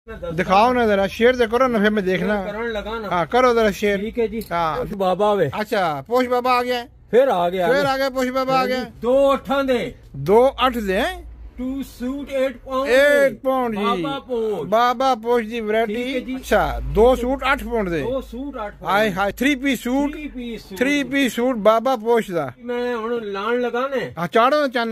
दिखाओ ना जरा, शेयर तो करो ना, फिर मैं देखना। हाँ करो जरा शेयर। ठीक है जी। हाँ बाबा वे। अच्छा पोश बाबा आ गया, फिर आ गया पोश बाबा आ गया। 2 8 दे 2 8 दे 2 सूट 8 पाउंड 8 पाउंड जी। बाबा पोश दी वैरायटी। अच्छा 2 सूट 8 पाउंड दे। 2 सूट 8 हाय हाय 3 पीस सूट 3 पीस सूट बाबा पोश दा। मैं हुन लान लगाने। हाँ चाड़ो चन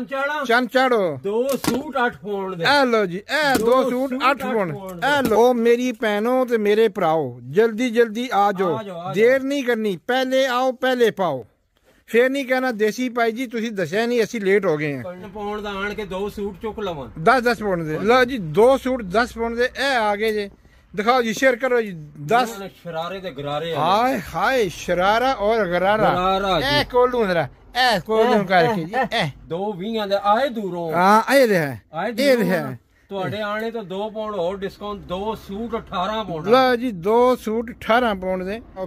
चन चाड़ो। 2 सूट 8 पाउंड दे। ए लो जी, ए 2 सूट 8 पाउंड। ए लो मेरी भैनों ते मेरे भराओ, जल्दी जल्दी आ जाओ, देर नहीं करनी, पहले आओ पहले पाओ। फिर नहीं कहना देसी भाई जी तुसी दसिया नहीं, असी लेट हो गए हैं। पाउंड दा आण के 2 सूट चुक लवां। 10 पाउंड दे लो जी, 2 सूट 10 पाउंड दे। ए आ गए जी, दिखाओ जी, शेयर करो जी। 10 शरारे ते गरारे। हाय हाय शरारा और गरारा। ए कोलू जरा, ए कोलू करके जी। ए 2 20 दे आए दूरों। हां आए दे है ਤੁਹਾਡੇ ਆਣੇ ਤੋਂ 2 ਪਾਉਂਡ ਹੋਰ ਡਿਸਕਾਊਂਟ। 2 suit 18 pound. ਲਓ ਜੀ 2 ਸੂਟ 18 ਪਾਉਂਡ ਦੇ। ਉਹ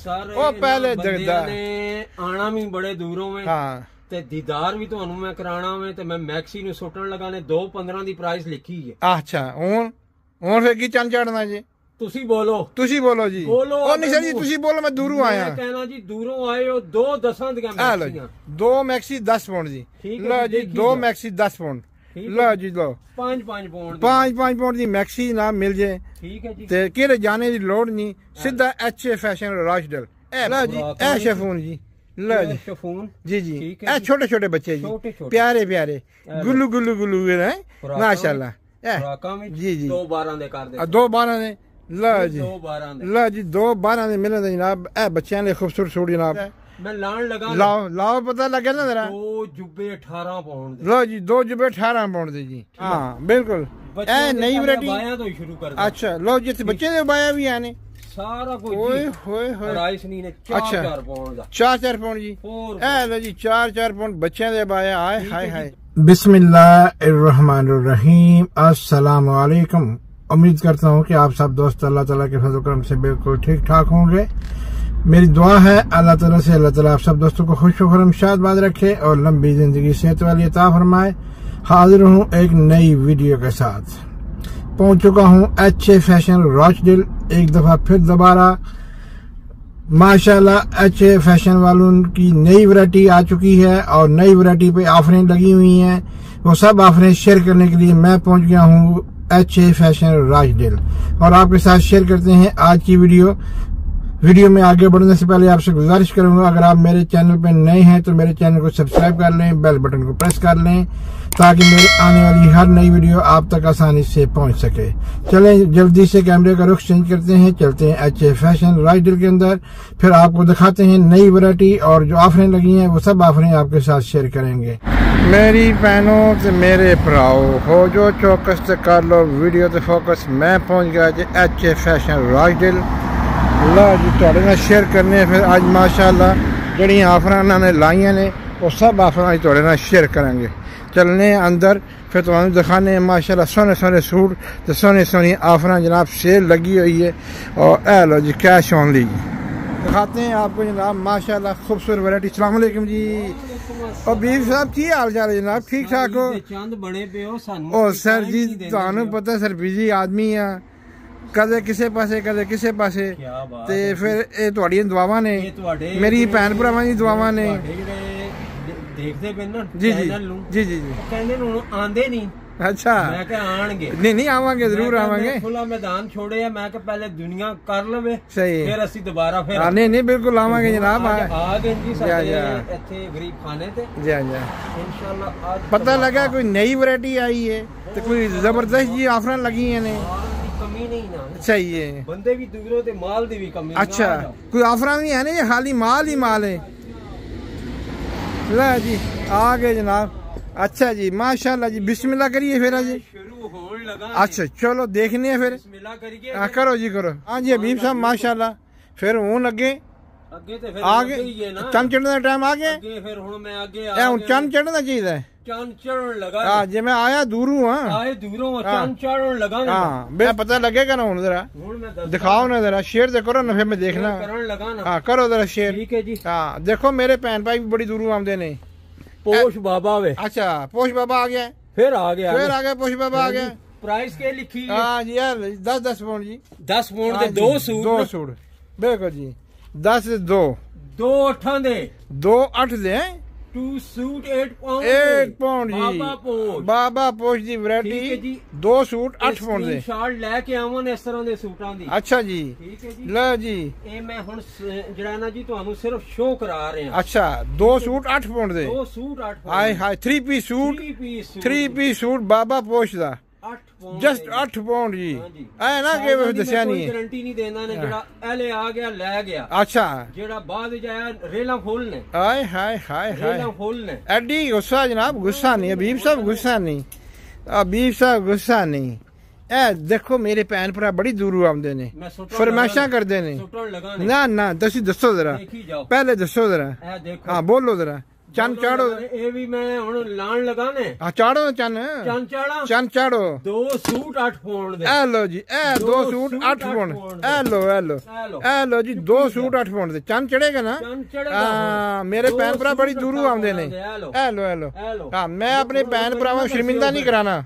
ਪਹਿਲੇ ਬੰਦਿਆਂ ਨੇ ਆਣਾ ਵੀ ਬੜੇ ਦੂਰੋਂ ਵੇ। ਹਾਂ ਤੇ ਦੀਦਾਰ ਵੀ ਤੁਹਾਨੂੰ ਮੈਂ ਕਰਾਣਾ ਵੇ, ਤੇ ਮੈਂ ਮੈਕਸੀ ਨੂੰ ਸੁੱਟਣ ਲਗਾ ਨੇ 2.15 ਦੀ ਪ੍ਰਾਈਸ ਲਿਖੀ ਹੈ। ਅੱਛਾ ਹੁਣ ਫਿਰ ਕੀ ਚੰਨ ਚੜਨਾ ਜੀ? ਤੁਸੀਂ ਬੋਲੋ ਜੀ। ਉਹ ਨਹੀਂ ਸਰ ਜੀ ਤੁਸੀਂ ਬੋਲੋ, ਮੈਂ ਦੂਰੋਂ ਆਇਆ। ਮੈਂ ਕਹਿਣਾ ਜੀ ਦੂਰੋਂ ਆਏ ਹੋ। 2 10 ਦੀਆਂ ਮੈਕਸੀਆਂ। 2 ਮੈਕਸੀ 10 ਪਾਉਂਡ ਜੀ। ਲਓ ਜੀ 2 ਮੈਕਸੀ 10 ਪਾਉਂਡ। लो जी लो 5 पाउंड 5 पाउंड दी मैक्सी ना मिल जाए। ठीक है जी। ते किरे जाने दी लोड़ नहीं, सीधा HA फैशन राशडल। ए लो जी ए शफून जी। लो जी शफून जी जी। ए छोटे छोटे बच्चे जी, प्यारे प्यारे गुल्लू गुल्लू गुल्लू है माशाल्लाह। ए जी जी 2 12 दे कर दे। 2 12 दे। लो जी 2 12 दे। लो जी 2 12 दे मिले जनाब। ए बच्चों ने खूबसूरत सूट जनाब। मैं लान लगा। लाओ पता लगे ना जरा। 2 जुब्बे 18 पाउंड। लो जी 2 जुब्बे 18 पाउंड दे जी। हाँ बिल्कुल ए नई वैरायटी। बाया तो शुरू कर। अच्छा लो जी बच्चे दे बाया भी आने सारा कुछ। ओए होए होए राइस नहीं ने 4 पाउंड दा। 4 पाउंड जी। ए लो जी 4 पाउंड बच्चे दे बाया। हाय हाय हाय। बिस्मिल्लाहिर्रहमानिर्रहीम। अस्सलाम वालेकुम। उम्मीद करता हूँ कि आप सब दोस्त अल्लाह ताला के फजल करम से बिल्कुल ठीक ठाक होंगे। मेरी दुआ है अल्लाह ताला से अल्लाह ताला आप सब दोस्तों को खुश खुरम शाद रखे और लंबी जिंदगी सेहत वाली अता फरमाए। हाजिर हूँ एक नई वीडियो के साथ। पहुंच चुका हूँ HA फैशन राशडल। एक दफा फिर दोबारा माशाल्लाह HA फैशन वालों की नई वैरायटी आ चुकी है और नई वैरायटी पे ऑफरें लगी हुई हैं। वो सब ऑफरें शेयर करने के लिए मैं पहुंच गया हूँ HA फैशन राशडल और आपके साथ शेयर करते हैं आज की वीडियो में आगे बढ़ने से पहले आपसे गुजारिश करूंगा, अगर आप मेरे चैनल पर नए हैं तो मेरे चैनल को सब्सक्राइब कर लें, बेल बटन को प्रेस कर लें ताकि मेरे आने वाली हर नई वीडियो आप तक आसानी से पहुंच सके। चलें जल्दी से कैमरे का रुख चेंज करते हैं, चलते हैं HA फैशन राशडल के अंदर, फिर आपको दिखाते हैं नई वैरायटी और जो ऑफरें लगी हैं वो सब ऑफरें आपके साथ शेयर करेंगे। मेरी बहनों ते मेरे भराओ हो जो चौकस ते कर लो वीडियो ते फोकस। मैं पहुंच गया जी HA फैशन राशडल। ला जी थोड़े नाल शेयर करने। फिर आज माशाल्लाह जड़ियाँ आफर उन्होंने लाइया ने वो सब आफर अज थोड़े नाल शेयर करेंगे। चलने अंदर फिर तुहानू दिखाने माशाल्लाह सोहने सोहने सूट ते सोहनी सोहनी आफर जनाब सेल लगी हुई है और ए लो जी कैश ऑनली दिखाते हैं आपको जनाब माशाल्लाह खूबसूरत वैरायटी। अस्सलाम वालेकुम जी। और बीफ साहब की हाल चाल है जनाब? ठीक ठाक हो? चंद बने पे हो सानू। ओ सर जी तुहानू पता सर बिजी आदमी आ, कदे किसे पासे कदे किसे पासे ते फिर ये तुहाड़ियां दुआवां ने, मेरी भैन भरावां दी दुआवां ने। देखदे पे ना जी चैनल नु। जी जी जी कहंदे नु आंदे नहीं। अच्छा मैं कहा आणगे। नहीं आवांगे जरूर आवांगे। खुला मैदान छोड़े मैं कहा पहले दुनिया कर लवे सही फिर असि दोबारा फिर। नहीं बिल्कुल आवांगे जनाब। आ गए जी साडे इत्थे गरीब खाने ते। जी इंशाल्लाह आज पता लगा कोई नई वैरायटी आई है तो कोई जबरदस्त जी ऑफर लगी है ने। कमी नहीं ना सही है। बंदे भी दूरों ते माल दी भी कमी। अच्छा कोई ऑफर नहीं है ना, खाली माल ही माल है। ला जी आ गए जनाब। अच्छा जी माशाल्लाह जी। बिस्मिल्लाह करिए फिर जी शुरू होने लगा। अच्छा चलो देखने हैं फिर। बिस्मिल्लाह करिए। करो जी करो। हाँ जी हबीब साहब माशाल्लाह। फिर हूं लगे अगे ते फिर आगे चंद चढ़ने का टाइम आ गया। फिर हुन मैं आगे ए हुन चंद चढ़ना चाहिए। चंद चढ़न लगा। हां जे मैं आया दूरों आए दूरों चंद चढ़न लगा। हां मैं पता लगेगा ना हुन जरा। दिखाओ ना जरा, शेयर तो करो ना फिर मैं देखना। करन लगा ना। हां करो जरा शेयर। ठीक है जी। हां देखो मेरे भैन भाई भी बड़ी दूरों आंदे ने। पोश बाबा वे। अच्छा पोश बाबा आ गया। फिर आ गया पोश बाबा आ गया। ਪ੍ਰਾਈਸ ਕੀ ਲਿਖੀ ਹੈ? ਹਾਂ ਜੀ 10 ਪਾਉਂਡ ਜੀ। 10 ਪਾਉਂਡ ਦੇ ਦੋ ਸੂਟ। ਦੋ ਸੂਟ ਬਿਲਕੁਲ ਜੀ। 10 2 2 8 ਦੇ 2 8 ਦੇ 2 ਸੂਟ 8 ਪਾਉਂਡ 8 ਪਾਉਂਡ ਜੀ। ਬਾਬਾ ਪੋਸ਼ ਦੀ ਠੀਕ ਹੈ ਵੈਰਾਈਟੀ। ਜੀ। 2 ਸੂਟ 8 ਪਾਉਂਡ ਦੇ। ਸ਼ਾਰਟ ਲੈ ਕੇ ਆਵਾਂ ਇਸ ਤਰ੍ਹਾਂ ਦੇ ਸੂਟਾਂ ਦੀ। ਅੱਛਾ ਜੀ ਠੀਕ ਹੈ ਜੀ। ਲਓ ਜੀ ਇਹ ਮੈਂ ਹੁਣ ਜਿਹੜਾ ਨਾ ਜੀ ਤੁਹਾਨੂੰ ਸਿਰਫ ਸ਼ੋਅ ਕਰਾ ਰਿਹਾ। ਅੱਛਾ 2 ਸੂਟ 8 ਪਾਉਂਡ ਦੇ। 2 ਸੂਟ 8 ਪਾਉਂਡ। ਹਾਏ ਹਾਏ 3 ਪੀਸ ਸੂਟ। 3 ਪੀਸ ਸੂਟ ਬਾਬਾ ਪੋਸ਼ ਦਾ 8 ਪਾਉਂਡ ਜਸਟ 8 ਪਾਉਂਡ ਜੀ। ਐ ਨਾ ਕਿ ਦੱਸਿਆ ਨਹੀਂ ਹੈ। ਗਾਰੰਟੀ ਨਹੀਂ ਦੇਣਾ ਨੇ ਜਿਹੜਾ ਐਲੇ ਆ ਗਿਆ ਲੈ ਗਿਆ। ਅੱਛਾ ਜਿਹੜਾ ਬਾਅਦ ਵਿੱਚ ਆਇਆ ਰੇਲਾਂ ਫੁੱਲ ਨੇ। ਹਾਏ ਹਾਏ ਹਾਏ ਹਾਏ ਰੇਲਾਂ ਫੁੱਲ ਨੇ। ਐਡੀ ਗੁੱਸਾ ਜਨਾਬ ਗੁੱਸਾ ਨਹੀਂ ਹਬੀਬ ਸਾਹਿਬ ਗੁੱਸਾ ਨਹੀਂ। ਹਬੀਬ ਸਾਹਿਬ ਗੁੱਸਾ ਨਹੀਂ। ਇਹ ਦੇਖੋ ਮੇਰੇ ਭੈਣ ਭਰਾ ਬੜੀ ਦੂਰੋਂ ਆਉਂਦੇ ਨੇ ਫਰਮਾਇਸ਼ਾਂ ਕਰਦੇ ਨੇ। ਨਾ ਨਾ ਤੁਸੀਂ ਦੱਸੋ ਜਰਾ ਪਹਿਲੇ ਦੱਸੋ ਜਰਾ। ਹਾਂ ਬੋਲੋ ਜਰਾ। ਚੰਨ ਚਾੜੋ। ਇਹ ਵੀ ਮੈਂ ਹੁਣ ਲਾਣ ਲਗਾ ਨੇ। ਹਾਂ ਚਾੜੋ ਚੰਨ। ਚੰਨ ਚਾੜਾ। ਚੰਨ ਚਾੜੋ। 2 ਸੂਟ 8 ਪਾਉਂਡ ਦੇ। ਇਹ ਲੋ ਜੀ ਇਹ 2 ਸੂਟ 8 ਪਾਉਂਡ। ਇਹ ਲੋ ਇਹ ਲੋ ਇਹ ਲੋ ਜੀ 2 ਸੂਟ 8 ਪਾਉਂਡ ਦੇ। ਚੰਨ ਚੜੇਗਾ ਨਾ। ਹਾਂ ਮੇਰੇ ਭੈਣ ਭਰਾ ਬੜੀ ਦੂਰੋਂ ਆਉਂਦੇ ਨੇ। ਇਹ ਲੋ ਇਹ ਲੋ। ਹਾਂ ਮੈਂ ਆਪਣੇ ਭੈਣ ਭਰਾਵਾਂ ਨੂੰ ਸ਼ਰਮਿੰਦਾ ਨਹੀਂ ਕਰਾਣਾ।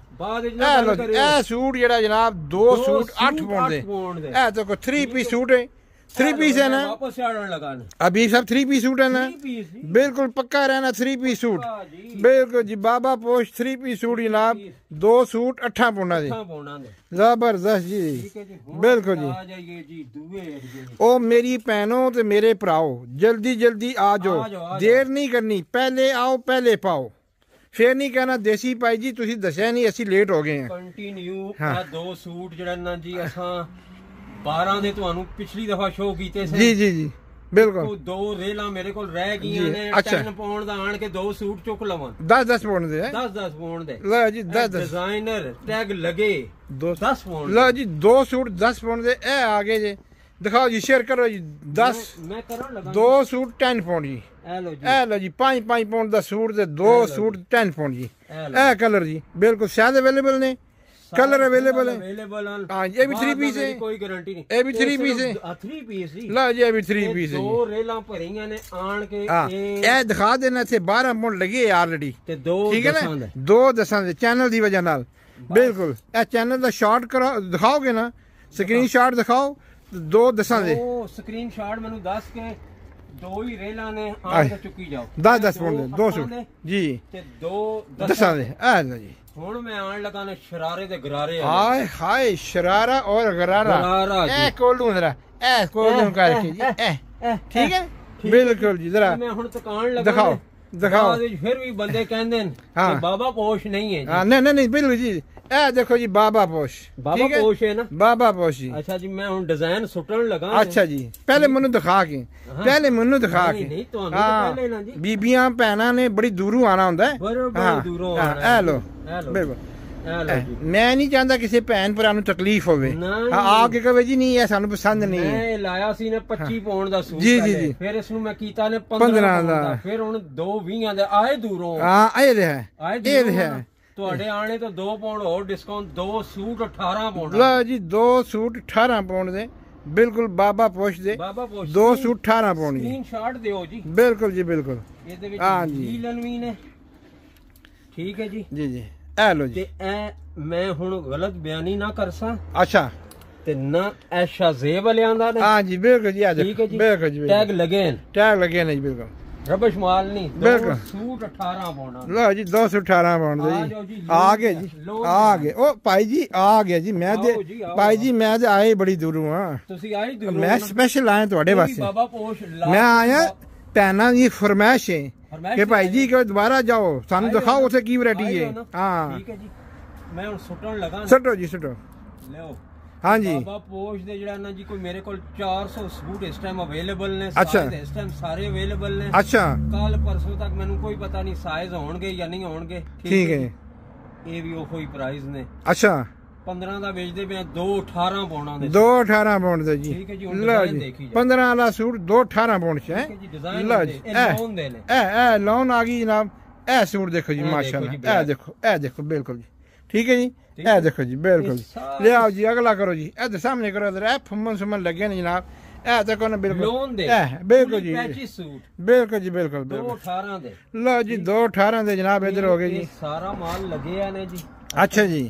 ਇਹ ਸੂਟ ਜਿਹੜਾ ਜਨਾਬ 2 ਸੂਟ 8 ਪਾਉਂਡ ਦੇ। ਇਹ ਤਾਂ ਕੋਈ 3 ਪੀਸ ਸੂਟ ਹੈ। 3 पीस है ना वापस लगाना अभी सब 3 पीस सूट है ना बिल्कुल पक्का रहना 3 पीस सूट बिल्कुल जी बाबा पोश 3 पीस सूट जनाब 2 सूट 8 पौंडा दे जबरदस्त जी बिल्कुल जी ओ मेरी भैनों ते मेरे भराओ जल्दी जल्दी आ जाओ देर नहीं करनी पहले आओ पहले पाओ फिर नहीं कहना देसी भाई जी तुसी दस्या नहीं असी लेट हो गए हैं कंटिन्यू आ 2 सूट जड़ा ना जी असा 12 ਦੇ ਤੁਹਾਨੂੰ ਪਿਛਲੀ ਦਫਾ ਸ਼ੋਅ ਕੀਤੇ ਸੀ ਜੀ ਜੀ ਜੀ ਬਿਲਕੁਲ 2 ਰੇਲਾਂ ਮੇਰੇ ਕੋਲ ਰਹਿ ਗਈਆਂ ਨੇ 10 ਪਾਉਂਡ ਦਾ ਆਣ ਕੇ 2 ਸੂਟ ਚੁੱਕ ਲਵਾਂ 10 ਪਾਉਂਡ ਦੇ 10 ਪਾਉਂਡ ਦੇ ਲਓ ਜੀ 10 ਡਿਜ਼ਾਈਨਰ ਟੈਗ ਲਗੇ 10 ਪਾਉਂਡ ਲਓ ਜੀ 2 ਸੂਟ 10 ਪਾਉਂਡ ਦੇ ਇਹ ਆ ਗਏ ਜੀ ਦਿਖਾਓ ਜੀ ਸ਼ੇਅਰ ਕਰੋ ਜੀ 10 ਮੈਂ ਕਰਨ ਲੱਗਾ 2 ਸੂਟ 10 ਪਾਉਂਡ ਜੀ ਇਹ ਲਓ ਜੀ 5 ਪਾਉਂਡ ਦਾ ਸੂਟ ਤੇ 2 ਸੂਟ 10 ਪਾਉਂਡ ਜੀ ਇਹ ਕਲਰ ਜੀ ਬਿਲਕੁਲ ਸ਼ਾਇਦ ਅਵੇਲੇਬਲ ਨੇ कलर अवेलेबल है हाँ ये भी 3 पीस है कोई गारंटी नहीं ये भी 3 पीस है 3 पीस ही ला जी ये भी 3 पीस है 2 रेला भरियां ने आन के ये दिखा देना थे 12 पाउंड लगे ऑलरेडी ते 2 ठीक है ना 2 दसां दे चैनल दी वजह नाल बिल्कुल ए चैनल दा शॉट करो दिखाओगे ना स्क्रीनशॉट दिखाओ 2 दसां दे ओ स्क्रीनशॉट मेनू 10 के 2 ही रेला ने आन के चुकी जाओ 10 पाउंड 2 सूट जी ते 2 दसां दे आ लो जी ਹੁਣ ਮੈਂ ਆਣ ਲਗਾ ਨੇ ਸ਼ਰਾਰੇ ਤੇ ਗਰਾਰੇ ਹਾਏ ਹਾਏ ਸ਼ਰਾਰਾ ਔਰ ਗਰਾਰਾ ਇਹ ਕੋਲੂ ਜਰਾ ਇਹ ਕੋਲੂ ਕਰਕੇ ਜੀ ਇਹ ਠੀਕ ਹੈ ਬਿਲਕੁਲ ਜੀ ਜਰਾ ਮੈਂ ਹੁਣ ਦੁਕਾਨ ਲਗਾ ਦਿਖਾਓ ਦਿਖਾਓ ਫਿਰ ਵੀ ਬੰਦੇ ਕਹਿੰਦੇ ਨੇ ਕਿ ਬਾਬਾ ਪੋਸ਼ ਨਹੀਂ ਹੈ ਜੀ ਹਾਂ ਨਹੀਂ ਨਹੀਂ ਬਿਲਕੁਲ ਜੀ ਇਹ ਦੇਖੋ ਜੀ ਬਾਬਾ ਪੋਸ਼ ਬਾਬਾ ਪੋਸ਼ ਹੈ ਨਾ ਬਾਬਾ ਪੋਸ਼ ਜੀ ਅੱਛਾ ਜੀ ਮੈਂ ਹੁਣ ਡਿਜ਼ਾਈਨ ਸੁੱਟਣ ਲਗਾ ਅੱਛਾ ਜੀ ਪਹਿਲੇ ਮੈਨੂੰ ਦਿਖਾ ਕੇ ਪਹਿਲੇ ਮੈਨੂੰ ਦਿਖਾ ਕੇ ਨਹੀਂ ਤੁਹਾਨੂੰ ਪਹਿਲੇ ਨਾ ਜੀ ਬੀਬੀਆਂ ਭੈਣਾਂ ਨੇ ਬੜੀ ਦੂਰੋਂ ਆਣਾ ਹੁੰਦਾ ਹੈ ਬੜੀ ਦੂਰੋਂ ਆਣਾ ਇਹ ਲੋ ਬਿਲਕੁਲ ਮੈਂ ਨਹੀਂ ਚਾਹੁੰਦਾ ਕਿਸੇ ਭੈਣ ਭਰਾ ਨੂੰ ਤਕਲੀਫ ਹੋਵੇ ਆ ਕੇ ਕਹੇ ਜੀ ਨਹੀਂ ਇਹ ਸਾਨੂੰ ਪਸੰਦ ਨਹੀਂ ਹੈ ਮੈਂ ਲਾਇਆ ਸੀ ਨੇ 25 ਪਾਉਂਡ ਦਾ ਸੂਟ ਜੀ ਜੀ ਜੀ ਫਿਰ ਇਸ ਨੂੰ ਮੈਂ ਕੀਤਾ ਨੇ 15 ਦਾ ਫਿਰ ਹੁਣ 2 20 ਦੇ ਆਏ ਦੂਰੋਂ ਹਾਂ ਇਹ ਰਿਹਾ ਇਹ ਰਿਹਾ ਤੁਹਾਡੇ ਆਣੇ ਤੋਂ 2 ਪਾਉਂਡ ਹੋਰ ਡਿਸਕਾਊਂਟ 2 ਸੂਟ 18 ਪਾਉਂਡ ਲਓ ਜੀ 2 ਸੂਟ 18 ਪਾਉਂਡ ਦੇ ਬਿਲਕੁਲ ਬਾਬਾ ਪੋਸ਼ ਦੇ 2 ਸੂਟ 18 ਪਾਉਂਡ ਜੀ ਸਕਰੀਨਸ਼ਾਟ ਦਿਓ ਜੀ ਬਿਲਕੁਲ ਜੀ ਬਿਲਕੁਲ ਇਹਦੇ ਵਿੱਚ ਲੀਲਨ ਵੀ ਨੇ ਠੀਕ ਹੈ ਜੀ ਜੀ ਜੀ ਇਹ ਲੋ ਜੀ ਤੇ ਇਹ ਮੈਂ ਹੁਣ ਗਲਤ ਬਿਆਨੀ ਨਾ ਕਰਸਾਂ ਅੱਛਾ ਤੇ ਨਾ ਇਹ ਸ਼ਾਜ਼ੇਬ ਵਾਲਿਆਂ ਦਾ ਨੇ ਹਾਂ ਜੀ ਬਿਲਕੁਲ ਜੀ ਆ ਜੀ ਬਿਲਕੁਲ ਜੀ ਟੈਗ ਲਗੇ ਨੇ ਜੀ ਬਿਲਕੁਲ ਰਬਸ਼ ਮਾਲ ਨਹੀਂ 2 ਸੂਟ 18 ਪਾਉਂਡ ਲਓ ਜੀ 218 ਪਾਉਂਡ ਜੀ ਆ ਗਏ ਜੀ ਆ ਗਏ ਉਹ ਭਾਈ ਜੀ ਆ ਗਿਆ ਜੀ ਮੈਂ ਤੇ ਭਾਈ ਜੀ ਮੈਂ ਤੇ ਆਏ ਬੜੀ ਦੂਰੋਂ ਆ ਤੁਸੀਂ ਆਏ ਦੂਰੋਂ ਮੈਂ ਸਪੈਸ਼ਲ ਆਇਆ ਤੁਹਾਡੇ ਵਾਸਤੇ ਬਾਬਾ ਪੋਸ਼ ਮੈਂ ਆਇਆ ਭੈਣਾਂ ਦੀ ਫਰਮਾਇਸ਼ ਹੈ ਕਿ ਭਾਈ ਜੀ ਕਿ ਦੁਬਾਰਾ ਜਾਓ ਸਾਨੂੰ ਦਿਖਾਓ ਉੱਥੇ ਕੀ ਵੈਰਾਈਟੀ ਹੈ ਹਾਂ ਠੀਕ ਹੈ ਜੀ ਮੈਂ ਹੁਣ ਸੁੱਟਣ ਲਗਾ ਸੁੱਟੋ ਜੀ ਸੁੱਟੋ ਲਿਓ हाँ जी बाबा पोश दे जड़ा ना जी कोई मेरे को 400 सूट इस टाइम अवेलेबल ने अच्छा इस टाइम सारे अवेलेबल ने अच्छा कल परसों तक मैंने कोई पता नहीं साइज होणगे या नहीं होणगे ठीक है ये भी वो ही प्राइस ने अच्छा 15 ਦਾ ਵੇਚਦੇ ਪਏ 218 ਪਾਉਂਡਾਂ ਦੇ 218 ਪਾਉਂਡ ਦੇ ਜੀ ਠੀਕ ਹੈ ਜੀ ਹੁਣ ਡਿਜ਼ਾਈਨ ਦੇਖੀ 15 ਵਾਲਾ ਸੂਟ 218 ਪਾਉਂਡ ਚ ਹੈ ਲਓ ਜੀ ਇਹ ਲੋਨ ਦੇ ਨੇ ਇਹ ਲੋਨ ਆ ਗਈ ਜਨਾਬ ਇਹ ਸੂਟ ਦੇਖੋ ਜੀ ਮਾਸ਼ਾਅੱਲਾ ਇਹ ਦੇਖੋ ਬਿਲਕੁਲ ਜੀ ਠੀਕ ਹੈ ਜੀ ਇਹ ਦੇਖੋ ਜੀ ਬਿਲਕੁਲ ਲਿਆਓ ਜੀ ਅਗਲਾ ਕਰੋ ਜੀ ਇਹਦੇ ਸਾਹਮਣੇ ਕਰੋ ਇਧਰ ਇਹ ਫੁੰਮਨ ਸੁਮਨ ਲੱਗੇ ਨੇ ਜਨਾਬ ਇਹ ਦੇਖੋ ਨਾ ਬਿਲਕੁਲ ਲੋਨ ਦੇ ਬਿਲਕੁਲ ਜੀ ਪੈਚੀ ਸੂਟ ਬਿਲਕੁਲ ਜੀ ਬਿਲਕੁਲ 218 ਦੇ ਲਓ ਜੀ 218 ਦੇ ਜਨਾਬ ਇਧਰ ਹੋ ਗਏ ਜੀ ਸਾਰਾ ਮਾਲ ਲੱਗੇ ਆ ਨੇ ਜੀ ਅੱਛਾ ਜੀ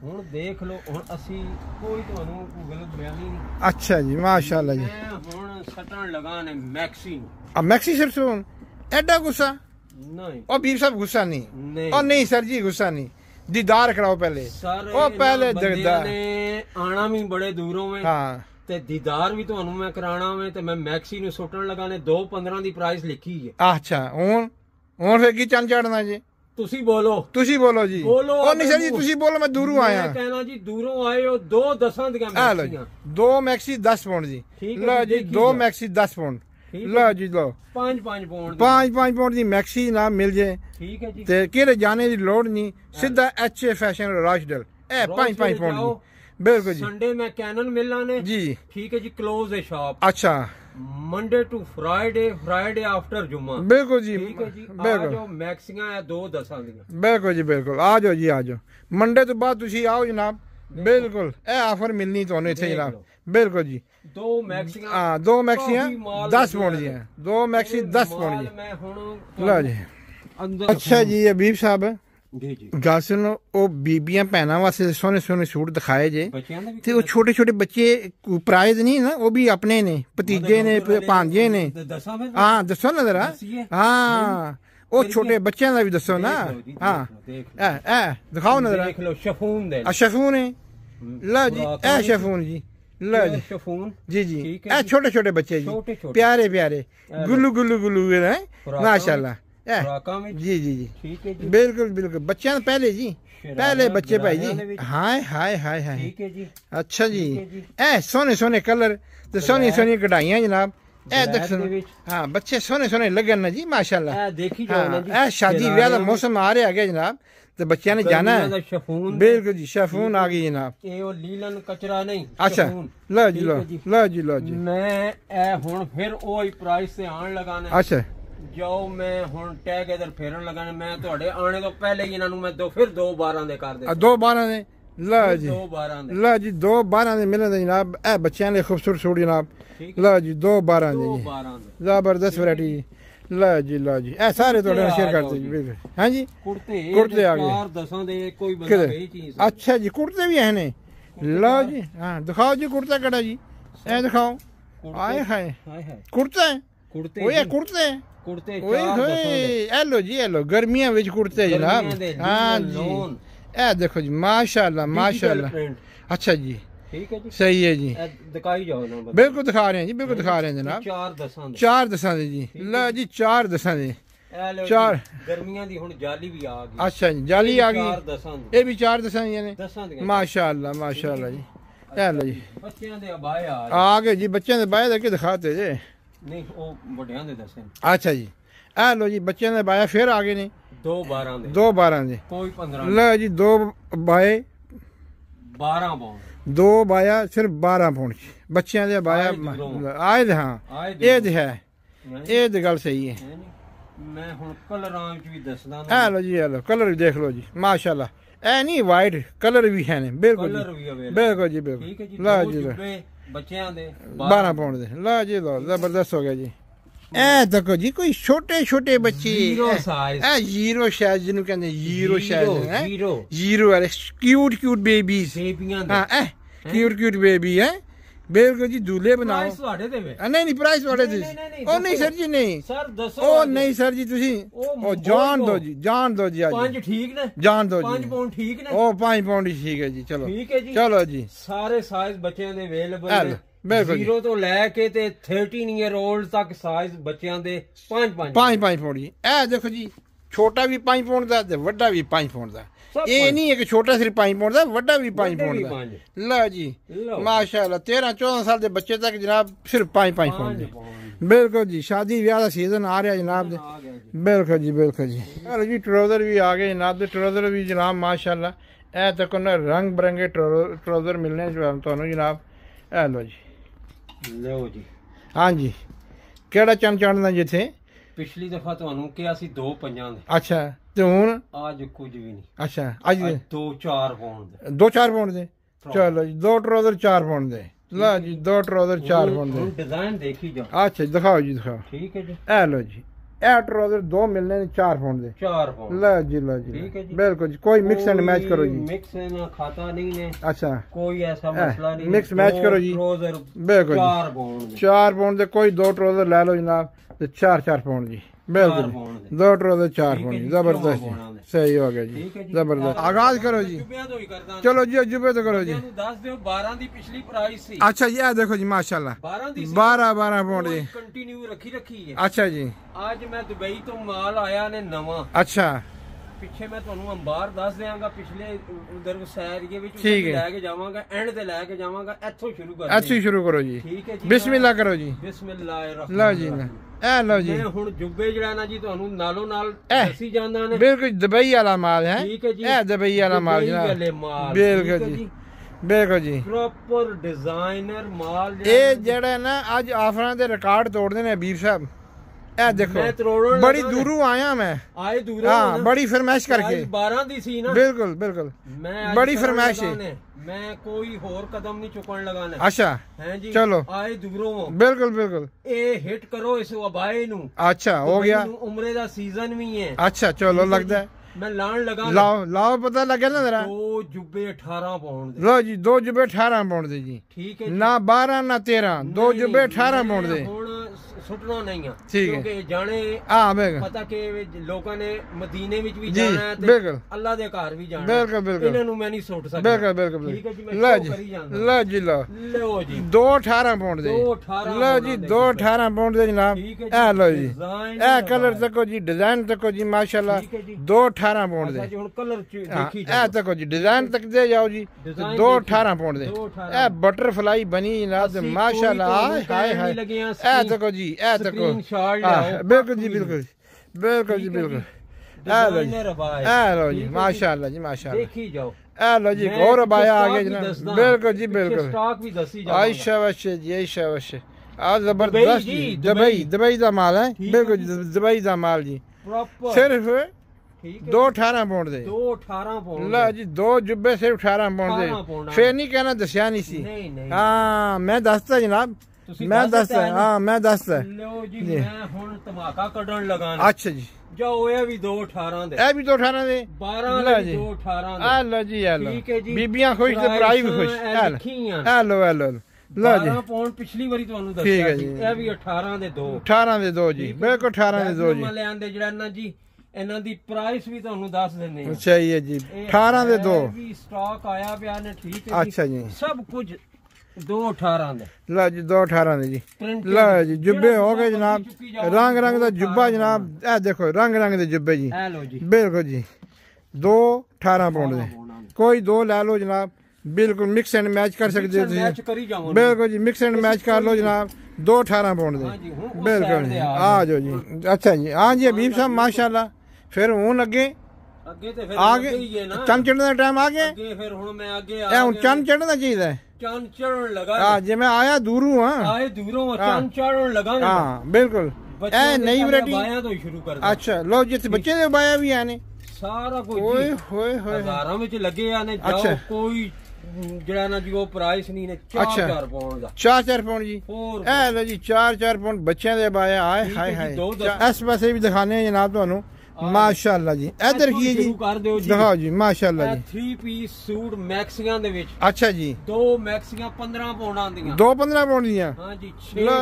ਹੁਣ ਦੇਖ ਲਓ ਹੁਣ ਅਸੀਂ ਕੋਈ ਤੁਹਾਨੂੰ ਗਲਤ ਬਿਆਨੀ ਨਹੀਂ। अच्छा जी माशाल्लाह जी। ਮੈਂ ਹੁਣ ਸਟਣ ਲਗਾ ਨੇ ਮੈਕਸੀ ਨੂੰ। अब मैक्सी सिर्फ सुन एडा गुस्सा नहीं और बीर साहब गुस्सा नहीं नहीं और नहीं सर जी गुस्सा नहीं दीदार कराओ पहले सर ओ पहले ਬੰਦਿਆਂ ਨੇ ਆਣਾ ਵੀ ਬੜੇ ਦੂਰੋਂ ਵੇ हाँ ਤੇ ਦੀਦਾਰ ਵੀ ਤੁਹਾਨੂੰ ਮੈਂ ਕਰਾਣਾ ਵੇ ਤੇ ਮੈਂ ਮੈਕਸੀ ਨੂੰ ਸੁੱਟਣ ਲਗਾ ਨੇ 2.15 ਦੀ ਪ੍ਰਾਈਸ ਲਿਖੀ ਹੈ। अच्छा ਹੁਣ ਫਿਰ ਕੀ ਚੰਨ ਚੜਨਾ ਜੀ ਤੁਸੀਂ ਬੋਲੋ ਜੀ ਬੋਲੋ ਉਹ ਨਹੀਂ ਸਰ ਜੀ ਤੁਸੀਂ ਬੋਲੋ ਮੈਂ ਦੂਰੋਂ ਆਇਆ ਮੈਂ ਕਹਿਣਾ ਜੀ ਦੂਰੋਂ ਆਏ ਹੋ 2 10 ਦੀਆਂ ਮੈਕਸੀਆਂ 2 ਮੈਕਸੀ 10 ਪਾਉਂਡ ਜੀ ਲਓ ਜੀ 2 ਮੈਕਸੀ 10 ਪਾਉਂਡ ਲਓ ਜੀ ਲਓ 5 ਪਾਉਂਡ 5 ਪਾਉਂਡ ਦੀ ਮੈਕਸੀ ਨਾ ਮਿਲ ਜੇ ਠੀਕ ਹੈ ਜੀ ਤੇ ਕਿਹੜੇ ਜਾਣੇ ਦੀ ਲੋੜ ਨਹੀਂ ਸਿੱਧਾ ਐਚਏ ਫੈਸ਼ਨ ਰਾਸ਼ਡਲ ਇਹ 5 ਪਾਉਂਡ ਦੀ ਬਿਲਕੁਲ ਜੀ ਸੰਡੇ ਮੈਂ ਕੈਨਨ ਮਿਲਾਂ ਨੇ ਜੀ ਠੀਕ ਹੈ ਜੀ ਕਲੋਜ਼ ਹੈ ਸ਼ਾਪ ਅੱਛਾ मंडे टू फ्राइडे आफ्टर जुम्मा बिल्कुल जी ठीक है जी बिल्कुल जो मैक्सियां है 2 10 ਦੀਆਂ बिल्कुल जी बिल्कुल आ जाओ जी आ जाओ मंडे तो बाद ਤੁਸੀਂ ਆਓ ਜਨਾਬ ਬਿਲਕੁਲ ਇਹ ਆਫਰ ਮਿਲਣੀ ਤੁਹਾਨੂੰ ਇੱਥੇ ਜਨਾਬ ਬਿਲਕੁਲ ਜੀ 2 ਮੈਕਸੀਆਂ ਹਾਂ 2 ਮੈਕਸੀਆਂ 10 ਪਾਉਂਡ ਦੀਆਂ 2 ਮੈਕਸੀ 10 ਪਾਉਂਡ ਜੀ ਮੈਂ ਹੁਣ ਲਓ ਜੀ ਅੰਦਰ ਅੱਛਾ ਜੀ ਅਬੀਬ ਸਾਹਿਬ ਜੀ ਜੀ ਗੱਲ ਸੁਣੋ ਉਹ ਬੀਬੀਆਂ ਭੈਣਾਂ ਵਾਸਤੇ ਸੋਹਣੇ ਸੋਹਣੇ ਸੂਟ ਦਿਖਾਏ ਜੇ ਤੇ ਉਹ ਛੋਟੇ ਛੋਟੇ ਬੱਚੇ ਪ੍ਰਾਈਜ਼ ਨਹੀਂ ਨਾ ਉਹ ਵੀ ਆਪਣੇ ਨੇ ਭਤੀਜੇ ਨੇ ਭਾਂਜੇ ਨੇ ਹਾਂ ਦੱਸੋ ਨਾ ਜ਼ਰਾ ਹਾਂ ਉਹ ਛੋਟੇ ਬੱਚਿਆਂ ਦਾ ਵੀ ਦੱਸੋ ਨਾ ਹਾਂ ਇਹ ਦਿਖਾਓ ਨਾ ਜ਼ਰਾ ਦੇਖ ਲਓ ਸ਼ਫੂਨ ਦੇ ਸ਼ਫੂਨ ਹੈ ਲਓ ਜੀ ਇਹ ਸ਼ਫੂਨ ਜੀ ਲਓ ਜੀ ਸ਼ਫੂਨ ਜੀ ਜੀ ਇਹ ਛੋਟੇ ਛੋਟੇ ਬੱਚੇ ਜੀ ਪਿਆਰੇ ਪਿਆਰੇ ਗੁੱਲੂ ਗੁੱਲੂ ਗੁੱਲੂ ਹੈ ਮਾਸ਼ਾਅੱਲਾ ਜੀ ਜੀ ਜੀ ਠੀਕ ਹੈ ਜੀ ਬਿਲਕੁਲ ਬਿਲਕੁਲ ਬੱਚਿਆਂ ਪਹਿਲੇ ਜੀ ਪਹਿਲੇ ਬੱਚੇ ਭਾਈ ਜੀ ਹਾਏ ਹਾਏ ਹਾਏ ਹਾਏ ਠੀਕ ਹੈ ਜੀ ਅੱਛਾ ਜੀ ਇਹ ਸੋਹਣੇ ਸੋਹਣੇ ਕਲਰ ਤੇ ਸੋਹਣੀ ਸੋਹਣੀ ਕਢਾਈਆਂ ਜਨਾਬ ਇਹ ਦੇਖੋ ਹਾਂ ਬੱਚੇ ਸੋਹਣੇ ਸੋਹਣੇ ਲੱਗਣ ਨਾ ਜੀ ਮਾਸ਼ਾਅੱਲਾ ਇਹ ਦੇਖੀ ਜਾਓ ਨਾ ਜੀ ਇਹ ਸ਼ਾਦੀ ਵਿਆਹ ਦਾ ਮੌਸਮ ਆ ਰਿਹਾ ਹੈ ਜਨਾਬ ਤੇ ਬੱਚਿਆਂ ਨੇ ਜਾਣਾ ਹੈ ਬਿਲਕੁਲ ਜੀ ਸ਼ਫੂਨ ਆ ਗਈ ਜਨਾਬ ਇਹ ਉਹ ਲੀਲਨ ਕਚਰਾ ਨਹੀਂ ਅੱਛਾ ਲਓ ਜੀ ਲਓ ਜੀ ਲਓ ਜੀ ਮੈਂ ਇਹ ਹੁਣ ਫਿਰ ਉਹ ਹੀ ਪ੍ਰਾਈਸ ਤੇ ਆਣ ਲਗਾਣਾ ਅੱਛਾ ਜਾਓ ਮੈਂ ਹੁਣ ਟੈਗ ਇਧਰ ਫੇਰਨ ਲਗਾਣਾ ਮੈਂ ਤੁਹਾਡੇ ਆਣੇ ਤੋਂ ਪਹਿਲੇ ਹੀ ਇਹਨਾਂ ਨੂੰ ਮੈਂ ਫਿਰ 2 12 ਦੇ ਕਰ ਦੇ 2 12 ਦੇ ਲਓ ਜੀ 2 12 ਦੇ ਲਓ ਜੀ 2 12 ਦੇ ਮਿਲਣ ਜਨਾਬ ਇਹ ਬੱਚਿਆਂ ਲਈ ਖੂਬਸੂਰਤ ਸੂਟ ਜਨਾਬ ਲਓ ਜੀ 2 12 ਦੇ ਜੀ ਜ਼ਬਰਦਸਤ ਵੈਰਾਈਟੀ ਲਓ ਜੀ ਇਹ ਸਾਰੇ ਤੁਹਾਡੇ ਨਾਲ ਸ਼ੇਅਰ ਕਰਦੇ ਜੀ ਬਿਲਕੁਲ ਹਾਂ ਜੀ ਕੁੜਤੇ ਆ ਗਏ 4 10 ਦੇ ਕੋਈ ਬੰਦਾ ਕਹੀ ਚੀਜ਼ ਅੱਛਾ ਜੀ ਕੁੜਤੇ ਵੀ ਨੇ ਲਓ ਜੀ ਹਾਂ ਦਿਖਾਓ ਜੀ ਕੁੜਤਾ ਕਿਹੜਾ ਜੀ ਇਹ ਦਿਖਾਓ ਆਏ ਹਾਏ ਕੁੜਤਾ ਕੁੜਤੇ ਓਏ ਕੁੜਤੇ ਕੁੜਤੇ ਓਏ ਹੋਏ ਐਲੋ ਜੀ ਐਲੋ ਗਰਮੀਆਂ ਵਿੱਚ ਕੁੜਤੇ ਜਨਾਬ ਹਾਂ ਜੀ ਇਹ ਦੇਖੋ ਜੀ ਮਾਸ਼ਾਅੱਲਾ ਮਾਸ਼ਾਅੱਲਾ ਅੱਛਾ ਜੀ ਠੀਕ ਹੈ ਜੀ ਸਹੀ ਹੈ ਜੀ ਦਿਖਾਈ ਜਾਓ ਨਾ ਬਿਲਕੁਲ ਦਿਖਾ ਰਹੇ ਹਾਂ ਜੀ ਬਿਲਕੁਲ ਦਿਖਾ ਰਹੇ ਹਾਂ ਜਨਾਬ 4 10 ਦੇ ਜੀ ਲਓ ਜੀ 4 10 ਦੇ 4 ਗਰਮੀਆਂ ਦੀ ਹੁਣ ਜਾਲੀ ਵੀ ਆ ਗਈ ਅੱਛਾ ਜੀ ਜਾਲੀ ਆ ਗਈ ਇਹ ਵੀ 4 10 ਦੀਆਂ ਨੇ ਮਾਸ਼ਾਅੱਲਾ ਮਾਸ਼ਾਅੱਲਾ ਜੀ ਇਹ ਲਓ ਜੀ ਬੱਚਿਆਂ ਦੇ ਅਬਾਏ ਆ ਗਏ ਜੀ ਬੱਚਿਆਂ ਦੇ ਬਾਏ ਦੇ ਕੇ ਦਿਖਾਤੇ ਜੇ ਨਹੀਂ ਉਹ ਵੱਡਿਆਂ ਦੇ ਦੱਸੇ ਅੱਛਾ ਜੀ ਇਹ ਲੋ ਜੀ ਬੱਚਿਆਂ ਦੇ ਬਾਇਆ ਫਿਰ ਆ ਗਏ ਨੇ 2 12 ਦੇ 2 12 ਦੇ ਕੋਈ 15 ਲਓ ਜੀ 2 ਬਾਏ 12 ਪਾਉਂਡ 2 ਬਾਇਆ ਸਿਰਫ 12 ਪਾਉਂਡ ਬੱਚਿਆਂ ਦੇ ਬਾਇਆ ਆਏ ਦੇ ਹਾਂ ਇਹ ਦੇ ਹੈ ਇਹ ਤੇ ਗੱਲ ਸਹੀ ਹੈ ਮੈਂ ਹੁਣ ਕਲਰਾਂ ਵਿੱਚ ਵੀ ਦੱਸਦਾ ਇਹ ਲੋ ਜੀ ਇਹ ਲੋ ਕਲਰ ਵੀ ਦੇਖ ਲੋ ਜੀ ਮਾਸ਼ਾਅੱਲਾ ਇਹ ਨਹੀਂ ਵਾਈਟ ਕਲਰ ਵੀ ਹੈ ਨੇ ਬਿਲਕੁਲ ਬਿਲਕੁਲ ਜੀ ਬਿਲਕੁਲ ਲਓ ਜੀ ਬੱਚਿਆਂ ਦੇ 12 ਪਾਉਂਡ ਦੇ ਲਓ ਜੀ ਲਓ ਜ਼ਬਰਦਸਤ ਹੋ ਗਿਆ ਜੀ ਇਹ ਦੇਖੋ ਜੀ ਕੋਈ ਛੋਟੇ ਛੋਟੇ ਬੱਚੇ ਇਹ ਜ਼ੀਰੋ ਸਾਈਜ਼ ਜਿਹਨੂੰ ਕਹਿੰਦੇ ਜ਼ੀਰੋ ਸਾਈਜ਼ ਹੈ ਜ਼ੀਰੋ ਵਾਲੇ ਕਿਊਟ ਕਿਊਟ ਬੇਬੀਜ਼ ਹਾਂ ਇਹ ਕਿਊਟ ਕਿਊਟ ਬੇਬੀ ਹੈ ਬਿਲਕੁਲ ਜੀ ਦੂਲੇ ਬਣਾਓ ਪ੍ਰਾਈਸ ਤੁਹਾਡੇ ਤੇ ਵੇ ਨਹੀਂ ਪ੍ਰਾਈਸ ਤੁਹਾਡੇ ਤੇ ਉਹ ਨਹੀਂ ਸਰ ਜੀ ਨਹੀਂ ਸਰ ਦੱਸੋ ਉਹ ਨਹੀਂ ਸਰ ਜੀ ਤੁਸੀਂ ਉਹ ਜਾਣ ਦਿਓ ਜੀ 5 ਠੀਕ ਨੇ ਜਾਣ ਦਿਓ ਜੀ 5 ਪਾਉਂਡ ਠੀਕ ਨੇ ਉਹ 5 ਪਾਉਂਡ ਠੀਕ ਹੈ ਜੀ ਚਲੋ ਠੀਕ ਹੈ ਜੀ ਚਲੋ ਜੀ ਸਾਰੇ ਸਾਈਜ਼ ਬੱਚਿਆਂ ਦੇ ਅਵੇਲੇਬਲ ਨੇ 0 ਤੋਂ ਲੈ ਕੇ ਤੇ 13 ਈਅਰ 올ਡ ਤੱਕ ਸਾਈਜ਼ ਬੱਚਿਆਂ ਦੇ 5 ਪਾਉਂਡ ਜੀ ਇਹ ਦੇਖੋ ਜੀ ਛੋਟਾ ਵੀ 5 ਪਾਉਂਡ ਦਾ ਤੇ ਵੱਡਾ ਵੀ 5 ਪਾਉਂਡ ਦਾ ਇਹ ਨਹੀਂ ਹੈ ਕਿ ਛੋਟਾ ਸਿਰਫ 5 ਪਾਉਂਡ ਦਾ ਵੱਡਾ ਵੀ 5 ਪਾਉਂਡ ਦਾ ਲਓ ਜੀ ਮਾਸ਼ਾਅੱਲਾ 13 14 ਸਾਲ ਦੇ ਬੱਚੇ ਤੱਕ ਜਨਾਬ ਸਿਰਫ 5 ਪਾਉਂਡ ਦੇ ਬਿਲਕੁਲ ਜੀ ਸ਼ਾਦੀ ਵਿਆਹ ਦਾ ਸੀਜ਼ਨ ਆ ਰਿਹਾ ਜਨਾਬ ਦੇ ਬਿਲਕੁਲ ਜੀ ਚਲੋ ਜੀ ਟਰਾਊਜ਼ਰ ਵੀ ਆ ਗਏ ਜਨਾਬ ਦੇ ਟਰਾਊਜ਼ਰ ਵੀ ਜਨਾਬ ਮਾਸ਼ਾਅੱਲਾ ਇਹ ਤੱਕ ਨਾ ਰੰਗ ਬਰੰਗੇ ਟਰਾਊਜ਼ਰ ਮਿਲਨੇ ਤੁਹਾਨੂੰ ਜਨਾਬ ਇਹ ਲਓ ਜੀ ਹਾਂ ਜੀ ਕਿਹੜਾ ਚੰਨ ਚੜਨਾ ਜਿੱਥੇ ਪਿਛਲੀ ਦਫਾ ਤੁਹਾਨੂੰ ਕਿਹਾ ਸੀ 2 ਪੰਜਾਂ ਦੇ ਅੱਛਾ ਤੇ ਹੁਣ ਅੱਜ ਕੁਝ ਵੀ ਨਹੀਂ ਅੱਛਾ ਅੱਜ 2-4 ਪਾਉਂਡ ਦੇ 2-4 ਪਾਉਂਡ ਦੇ ਚਲੋ ਜੀ 2 ਟਰਾਊਜ਼ਰ 4 ਪਾਉਂਡ ਦੇ ਲਓ ਜੀ 2 ਟਰਾਊਜ਼ਰ 4 ਪਾਉਂਡ ਦੇ ਡਿਜ਼ਾਈਨ ਦੇਖੀ ਜਾਓ ਅੱਛਾ ਦਿਖਾਓ ਜੀ ਦਿਖਾਓ ਠੀਕ ਹੈ ਜੀ ਇਹ ਲਓ ਜੀ ਇਹ ਟਰਾਊਜ਼ਰ 2 ਮਿਲਨੇ ਨੇ 4 ਪਾउंड ਦੇ 4 ਪਾउंड लो जी ठीक है जी बिल्कुल जी कोई मिक्स एंड मैच करो जी मिक्स एंड खाता नहीं है अच्छा कोई ऐसा मसला नहीं मिक्स मैच करो जी ट्राउजर बिल्कुल 4 पाउंड 4 पाउंड दे कोई 2 ट्राउजर ले लो जनाब ते 4 पाउंड जी बिल्कुल 2 ट्राउजर 4 पाउंड जी जबरदस्त सही हो गया जी जबरदस्त आगाज करो जी चलो जी जुबे तो करो जी दस दियो 12 दी पिछली प्राइस सी अच्छा जी ये देखो जी माशाल्लाह 12 पाउंड जी कंटिन्यू रखी है अच्छा जी आज मैं दुबई तो माल आया ने नवा अच्छा ਪਿੱਛੇ ਮੈਂ ਤੁਹਾਨੂੰ ਅੰਬਾਰ ਦੱਸ ਦਿਆਂਗਾ ਪਿਛਲੇ ਉਧਰ ਸੈਰੀਏ ਵਿੱਚ ਲੈ ਕੇ ਜਾਵਾਂਗਾ ਐਂਡ ਤੇ ਲੈ ਕੇ ਜਾਵਾਂਗਾ ਇੱਥੋਂ ਸ਼ੁਰੂ ਕਰੋ ਜੀ ਠੀਕ ਹੈ ਜੀ ਬਿਸਮਿਲ੍ਲਾ ਕਰੋ ਜੀ ਬਿਸਮਿਲ੍ਲਾਹਿਰ ਲਓ ਜੀ ਇਹ ਲਓ ਜੀ ਮੈਂ ਹੁਣ ਜੁੱਬੇ ਜਿਹੜਾ ਨਾ ਜੀ ਤੁਹਾਨੂੰ ਨਾਲੋਂ ਨਾਲ ਦੱਸੀ ਜਾਂਦਾ ਨੇ ਬਿਲਕੁਲ ਦੁਬਈ ਵਾਲਾ ਮਾਲ ਹੈ ਠੀਕ ਹੈ ਜੀ ਇਹ ਦੁਬਈ ਵਾਲਾ ਮਾਲ ਜਨਾਬ ਬਿਲਕੁਲ ਜੀ ਬਿਲਕੁਲ ਜੀ ਪ੍ਰੋਪਰ ਡਿਜ਼ਾਈਨਰ ਮਾਲ ਇਹ ਜਿਹੜਾ ਨਾ ਅੱਜ ਆਫਰਾਂ ਦੇ ਰਿਕਾਰਡ ਤੋੜਦੇ ਨੇ ਹਬੀਬ ਸਾਹਿਬ ਇਹ देखो बड़ी दूरों आया मैं आए दूर हाँ बड़ी फरमाइश करके 12 दी सी ना बिल्कुल बिल्कुल मैं बड़ी फरमाइश है मैं कोई और कदम नहीं चुकन लगाना अच्छा हैं जी चलो आए दूरों बिल्कुल बिल्कुल ए हिट करो इस अबाए नु अच्छा हो गया उम्रे दा सीजन भी है अच्छा चलो लगता है मैं लान लगा लाओ पता लगे ना जरा 2 जुब्बे 18 पाउंड लो जी 2 जुब्बे 18 पाउंड दे जी ठीक है ना 12 ना 13 2 जुब्बे 18 पाउंड दे ਸੁੱਟਣਾ ਨਹੀਂ ਆ ਠੀਕ ਹੈ ਕਿਉਂਕਿ ਜਾਣੇ ਪਤਾ ਕਿ ਲੋਕਾਂ ਨੇ ਮਦੀਨੇ ਵਿੱਚ ਵੀ ਜਾਣਾ ਹੈ ਤੇ ਅੱਲਾ ਦੇ ਘਰ ਵੀ ਜਾਣਾ ਬਿਲਕੁਲ ਇਹਨਾਂ ਨੂੰ ਮੈਂ ਨਹੀਂ ਸੁੱਟ ਸਕਦਾ ਬਿਲਕੁਲ ਠੀਕ ਹੈ ਜੀ ਮੈਂ ਸ਼ੋਅ ਕਰੀ ਜਾਂਦਾ ਲਓ ਜੀ ਲਓ ਜੀ 2 18 ਪਾਉਂਡ ਦੇ ਲਓ ਜੀ 2 18 ਪਾਉਂਡ ਦੇ ਜਨਾਬ ਇਹ ਲਓ ਜੀ ਇਹ ਕਲਰ ਤੱਕੋ ਜੀ ਡਿਜ਼ਾਈਨ ਤੱਕੋ ਜੀ ਮਾਸ਼ਾਅੱਲਾ 2 18 ਪਾਉਂਡ ਦੇ ਹੁਣ ਕਲਰ ਦੇਖੀ ਇਹ ਤੱਕੋ ਜੀ ਡਿਜ਼ਾਈਨ ਤੱਕ ਦੇ ਜਾਓ ਜੀ 2 18 ਪਾਉਂਡ ਦੇ ਇਹ ਬਟਰਫਲਾਈ ਬਣੀ ਜਨਾਬ ਮਾਸ਼ਾਅੱਲਾ ਹਾਏ ਹਾਏ ਇਹ ਤੱਕੋ ਜੀ ਇਹ ਤੱਕੋ ਬਿਲਕੁਲ ਜੀ ਬਿਲਕੁਲ ਜੀ ਬਿਲਕੁਲ ਲਓ ਜੀ ਮਾਸ਼ਾਅੱਲਾ ਜੀ ਮਾਸ਼ਾਅੱਲਾ ਦੇਖੀ ਜਾਓ ਲਓ ਜੀ ਹੋਰ ਅਬਾਇਆ ਆ ਗਿਆ ਜਨਾਬ ਬਿਲਕੁਲ ਜੀ ਬਿਲਕੁਲ ਸਟਾਕ ਵੀ ਦੱਸੀ ਜਾਓ ਆਇਸ਼ਾ ਵਸ਼ੇ ਜੀ ਆਇਸ਼ਾ ਵਸ਼ੇ ਆ ਜ਼ਬਰਦਸਤ ਜੀ ਦੁਬਈ ਦਾ ਮਾਲ ਹੈ ਬਿਲਕੁਲ ਜੀ ਦੁਬਈ ਦਾ ਮਾਲ ਜੀ ਸਿਰਫ 2 18 ਪਾਉਂਡ ਦੇ 2 18 ਪਾਉਂਡ ਲਾ ਜੀ 2 ਜੁੱਬੇ ਸਿਰਫ 18 ਪਾਉਂਡ ਦੇ ਫੇਰ ਨਹੀਂ ਕਹਿਣਾ ਦੱਸਿਆ ਨਹੀਂ ਸੀ ਹਾਂ ਮੈਂ ਦੱਸਤਾ ਜਨਾਬ ਮੈਂ ਦੱਸਦਾ ਹਾਂ ਮੈਂ ਦੱਸਦਾ ਲਓ ਜੀ ਮੈਂ ਹੁਣ ਧਮਾਕਾ ਕੱਢਣ ਲਗਾ ਅੱਛਾ ਜੀ ਜਾਓ ਇਹ ਵੀ 2 18 ਦੇ ਇਹ ਵੀ 2 18 ਦੇ 12 ਦੇ 2 18 ਦੇ ਆ ਲਓ ਜੀ ਆ ਲਓ ਬੀਬੀਆਂ ਖੁਸ਼ ਤੇ ਭਰਾਈ ਵੀ ਖੁਸ਼ ਆ ਲਓ ਲਓ ਜੀ ਪਾਉਂਡ ਪਿਛਲੀ ਵਾਰੀ ਤੁਹਾਨੂੰ ਦੱਸਿਆ ਸੀ ਇਹ ਵੀ 18 ਦੇ 2 18 ਦੇ 2 ਜੀ ਬਿਲਕੁਲ 18 ਦੇ 2 ਜੀ ਲਿਆਂਦੇ ਜਿਹੜਾ ਨਾ ਜੀ ਇਹਨਾਂ ਦੀ ਪ੍ਰਾਈਸ ਵੀ ਤੁਹਾਨੂੰ ਦੱਸ ਦਿੰਦੇ ਹਾਂ ਸਹੀ ਹੈ ਜੀ 18 ਦੇ 2 ਵੀ ਸਟਾਕ ਆਇਆ ਪਿਆ ਨੇ ਠੀਕ ਹੈ ਅੱਛਾ ਜੀ ਸਭ ਕੁਝ 2 18 ਦੇ ਲਓ ਜੀ 2 18 ਦੇ ਜੀ ਲਓ ਜੀ ਜੁੱਬੇ ਹੋ ਗਏ ਜਨਾਬ ਰੰਗ ਦਾ ਜੁੱਬਾ ਜਨਾਬ ਇਹ ਦੇਖੋ ਰੰਗ ਦੇ ਜੁੱਬੇ ਜੀ ਇਹ ਲਓ ਜੀ ਬਿਲਕੁਲ ਜੀ 2 18 ਪਾਉਂਡ ਦੇ ਕੋਈ 2 ਲੈ ਲਓ ਜਨਾਬ ਬਿਲਕੁਲ ਮਿਕਸ ਐਂਡ ਮੈਚ ਕਰ ਸਕਦੇ ਹੋ ਤੁਸੀਂ ਬਿਲਕੁਲ ਜੀ ਮਿਕਸ ਐਂਡ ਮੈਚ ਕਰ ਲਓ ਜਨਾਬ 2 18 ਪਾਉਂਡ ਦੇ ਬਿਲਕੁਲ ਆ ਜਾਓ ਜੀ ਅੱਛਾ ਜੀ ਹਾਂ ਜੀ ਹਬੀਬ ਸਾਹਿਬ ਮਾਸ਼ਾਅੱਲਾ ਫਿਰ ਹੁਣ ਅੱਗੇ ਤੇ ਫਿਰ ਆ ਗਏ ਚੰਨ ਚੜਨ ਦਾ ਟਾਈਮ ਆ ਗਿਆ ਅੱਗੇ ਫਿਰ ਹੁਣ ਮੈਂ ਅੱਗੇ ਇਹ ਹੁਣ ਚੰਨ ਚੜਨਾ ਚਾਹੀਦਾ ਹੈ ਚੰਨ ਚੜਨ ਲਗਾ ਹਾਂ ਜੇ ਮੈਂ ਆਇਆ ਦੂਰੋਂ ਆਏ ਦੂਰੋਂ ਚੰਨ ਚੜਨ ਲਗਾ ਹਾਂ ਬਿਲਕੁਲ ਇਹ ਨਈ ਵੈਰਾਈਟੀ ਬਾਇਆ ਤੋਂ ਸ਼ੁਰੂ ਕਰ ਅੱਛਾ ਲਓ ਜਿੱਥੇ ਬੱਚੇ ਦੇ ਬਾਇਆ ਵੀ ਆਨੇ ਸਾਰਾ ਕੁਝ ਓਏ ਹੋਏ ਹਜ਼ਾਰਾਂ ਵਿੱਚ ਲੱਗੇ ਆ ਨੇ ਜਾਓ ਕੋਈ ਜਿਹੜਾ ਨਾ ਜੀ ਉਹ ਪ੍ਰਾਈਸ ਨਹੀਂ ਨੇ 4 ਪਾਉਂਡ ਦਾ 4 ਪਾਉਂਡ ਜੀ ਇਹ ਲਓ ਜੀ 4 ਪਾਉਂਡ ਬੱਚਿਆਂ ਦੇ ਬਾਇਆ ਆਏ ਹਾਏ ਹਾਏ ਇਸ ਪਾਸੇ ਵੀ ਦਿਖਾਣੇ ਜਨਾਬ ਤੁਹਾਨੂੰ ਮਾਸ਼ਾਅੱਲਾ ਜੀ ਇਧਰ ਕੀ ਹੈ ਜੀ ਦਿਖਾਓ ਜੀ ਮਾਸ਼ਾਅੱਲਾ ਜੀ 3 ਪੀਸ ਸੂਟ ਮੈਕਸੀਆਂ ਦੇ ਵਿੱਚ ਅੱਛਾ ਜੀ 2 ਮੈਕਸੀਆਂ 15 ਪਾਉਂਡਾਂ ਦੀਆਂ 2 15 ਪਾਉਂਡ ਦੀਆਂ ਹਾਂ ਜੀ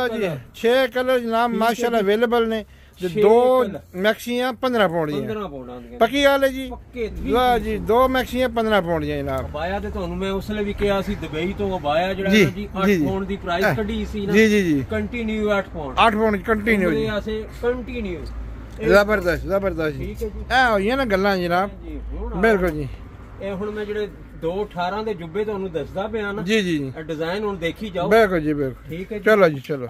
6 ਕਲਰ ਜਨਾਬ ਮਾਸ਼ਾਅੱਲਾ ਅਵੇਲੇਬਲ ਨੇ ਤੇ 2 ਮੈਕਸੀਆਂ 15 ਪਾਉਂਡ ਦੀਆਂ 15 ਪਾਉਂਡਾਂ ਦੀਆਂ ਪੱਕੀ ਗੱਲ ਹੈ ਜੀ ਲਓ ਜੀ 2 ਮੈਕਸੀਆਂ 15 ਪਾਉਂਡ ਦੀਆਂ ਜਨਾਬ ਬਾਇਆ ਤੇ ਤੁਹਾਨੂੰ ਮੈਂ ਉਸ ਲਈ ਵੀ ਕਿਹਾ ਸੀ ਦੁਬਈ ਤੋਂ ਬਾਇਆ ਜਿਹੜਾ ਜੀ 8 ਪਾਉਂਡ ਦੀ ਪ੍ਰਾਈਸ ਕੱਢੀ ਸੀ ਨਾ ਜੀ ਕੰਟੀਨਿਊ 8 ਪਾਉਂਡ ਕੰਟੀਨਿਊ ਜੀ ਐਸੇ ਕੰਟੀਨਿਊ ਜ਼ਬਰਦਸਤ ਜੀ ਇਹ ਹੋਈਆਂ ਨਾ ਗੱਲਾਂ ਜਨਾਬ ਬਿਲਕੁਲ ਜੀ ਇਹ ਹੁਣ ਮੈਂ ਜਿਹੜੇ 2 18 ਦੇ ਜੁੱਬੇ ਤੁਹਾਨੂੰ ਦੱਸਦਾ ਪਿਆ ਨਾ ਜੀ ਡਿਜ਼ਾਈਨ ਹੁਣ ਦੇਖੀ ਜਾਓ ਬਿਲਕੁਲ ਜੀ ਬਿਲਕੁਲ ਠੀਕ ਹੈ ਚਲੋ ਜੀ ਚਲੋ